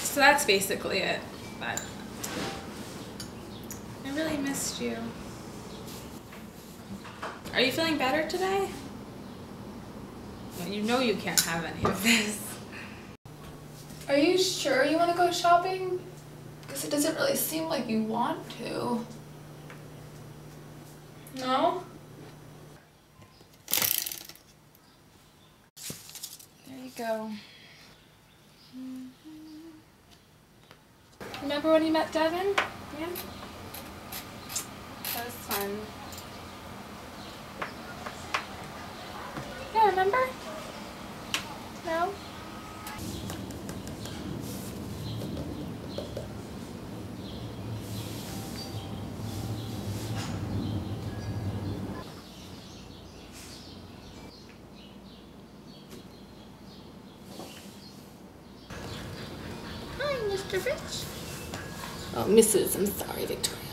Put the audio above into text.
So that's basically it. But I really missed you. Are you feeling better today? Well, you know you can't have any of this. Are you sure you want to go shopping? Because it doesn't really seem like you want to. No? There you go. Remember when you met Devin? Yeah. That was fun. Yeah, remember? No? Hi, Mr. Rich. Oh, Mrs. I'm sorry, Victoria.